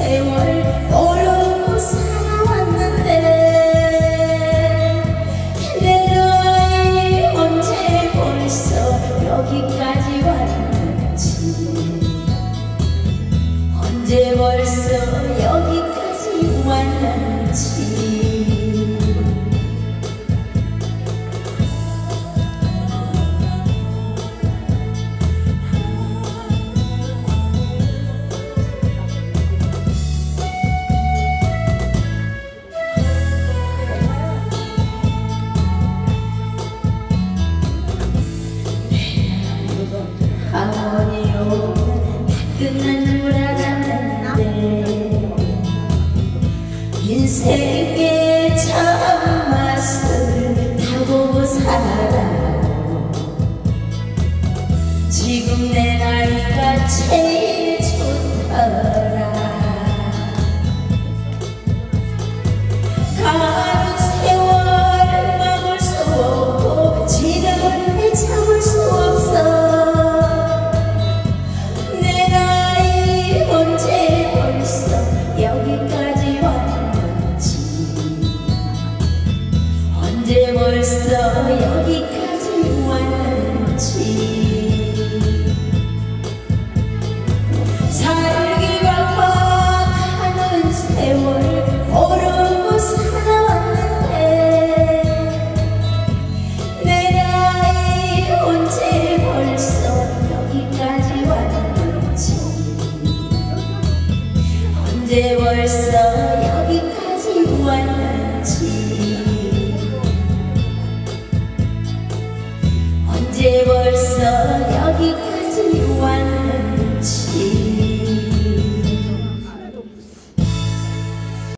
세월 모르고 살아왔는데 내 나이 언제 벌써 여기까지 왔는지, 언제 벌써 여기까지 왔는지. 어머니요, 끝난 줄 알았는데 인생의 참맛을 타고 살아요. 지금 내 나이가 제일 좋더라. 가는 세월 막을 수 없고 지금은 내 참을 수 없어. 여기까지 왔는지, 언제 벌써 여기까지 왔는지. 살기가 막하는 세월 모르고 살아왔는데 내 나이 언제 벌써 여기까지 왔는지, 언제 벌써 여기까지 왔는지.